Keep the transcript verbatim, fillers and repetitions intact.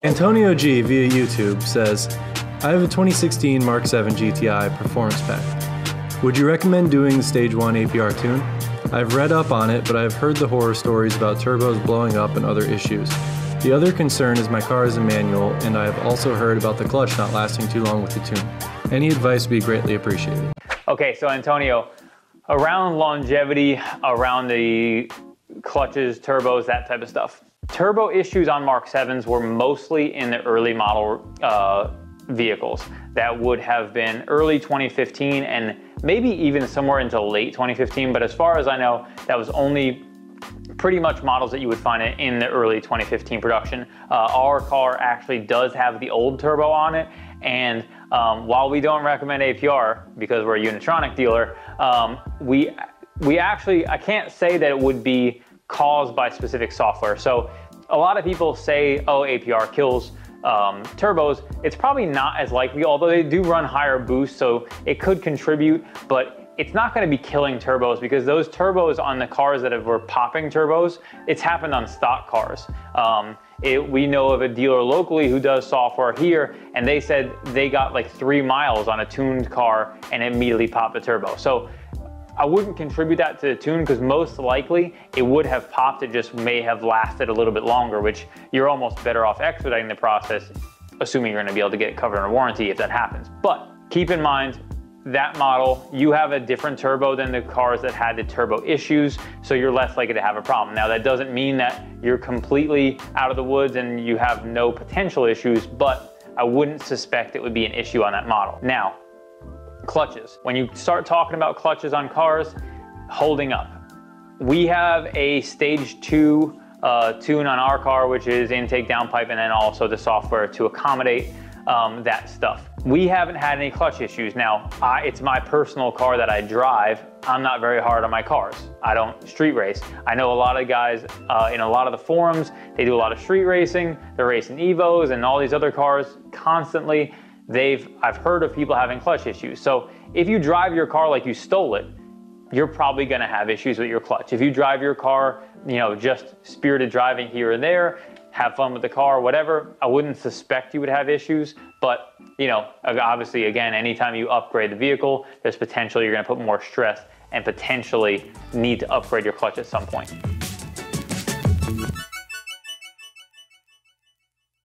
Antonio G via YouTube says, I have a twenty sixteen Mark seven G T I Performance Pack. Would you recommend doing the Stage one A P R tune? I've read up on it, but I've heard the horror stories about turbos blowing up and other issues. The other concern is my car is a manual, and I have also heard about the clutch not lasting too long with the tune. Any advice would be greatly appreciated. Okay, so Antonio, around longevity, around the clutches, turbos, that type of stuff. Turbo issues on Mark sevens were mostly in the early model uh, vehicles. That would have been early twenty fifteen and maybe even somewhere into late twenty fifteen, but as far as I know, that was only pretty much models that you would find in the early twenty fifteen production. Uh, our car actually does have the old turbo on it, and um, while we don't recommend A P R because we're a Unitronic dealer, um, we we actually, I can't say that it would be caused by specific software. So a lot of people say, oh, A P R kills um, turbos. It's probably not as likely, although they do run higher boosts, so it could contribute, but it's not going to be killing turbos because those turbos on the cars that have, were popping turbos, it's happened on stock cars. Um, it, we know of a dealer locally who does software here, and they said they got like three miles on a tuned car and immediately popped the turbo. So I wouldn't contribute that to the tune because most likely it would have popped, it just may have lasted a little bit longer, which you're almost better off expediting the process, assuming you're going to be able to get it covered in a warranty if that happens. But keep in mind, that model, you have a different turbo than the cars that had the turbo issues, so you're less likely to have a problem. Now that doesn't mean that you're completely out of the woods and you have no potential issues, but I wouldn't suspect it would be an issue on that model. Now, clutches. When you start talking about clutches on cars, holding up. We have a stage two uh, tune on our car, which is intake, downpipe, and then also the software to accommodate um, that stuff. We haven't had any clutch issues. Now, I, it's my personal car that I drive. I'm not very hard on my cars. I don't street race. I know a lot of guys uh, in a lot of the forums, they do a lot of street racing. They're racing Evos and all these other cars constantly. They've, I've heard of people having clutch issues. So if you drive your car like you stole it, you're probably gonna have issues with your clutch. If you drive your car, you know, just spirited driving here and there, have fun with the car, whatever, I wouldn't suspect you would have issues. But, you know, obviously, again, anytime you upgrade the vehicle, there's potential you're gonna put more stress and potentially need to upgrade your clutch at some point.